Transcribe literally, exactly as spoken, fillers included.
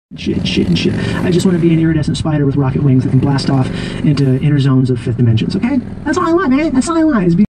shit, shit, and shit. I just want to be an iridescent spider with rocket wings that can blast off into inner zones of fifth dimensions, okay? That's all I want, man. That's all I want is be